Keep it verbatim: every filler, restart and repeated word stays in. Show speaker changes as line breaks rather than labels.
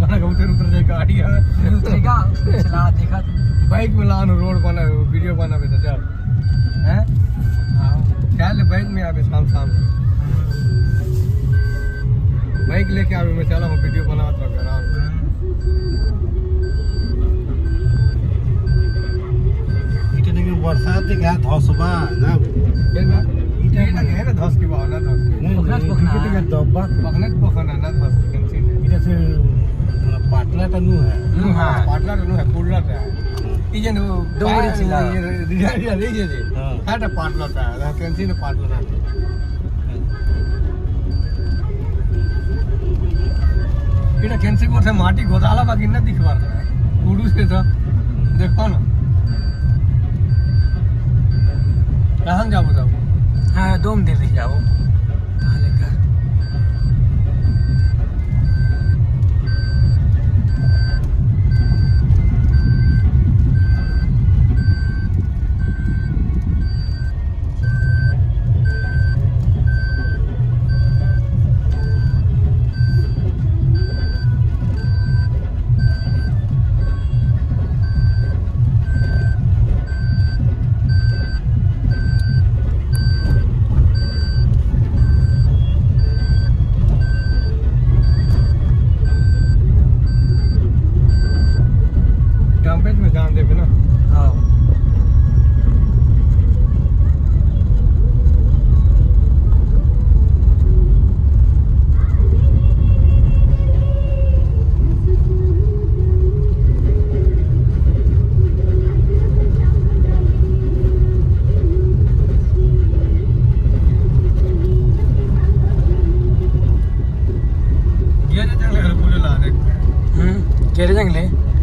बना उतर उतर जाए गाड़ी
उतरेगा चला देखा
बाइक में लान रोड बना वीडियो बना तो चल हैं क्या ले बाइक में आवे शाम शाम बाइक लेके आवे मैं चला हूँ वीडियो बना तो आराम
इटे देखिए बरसात के क्या धसबा ना
इटे ना है ना धस की भावना धस की
पखनत पखना
के दब्बा
पखनत पखना ना धस की कैंसिल
इटे से पाटला टनु है
हां पाटला टनु है कुड़ला है ई जन
डोंगरी चिल्ला
रिया रिया रे जे हां हाटा पाटला है कैंसिल पाटला है इटा कैंसिल को से माटी गोदाला बाकी न दिखवा रहा है कुडू से तो देखो ना कहां जाओ जाओ
हां दोम दे रही जाओ कहां लेकर
में जान देवे ना
हां
ये जंगले बोले ला दे
हम्म केरे जंगले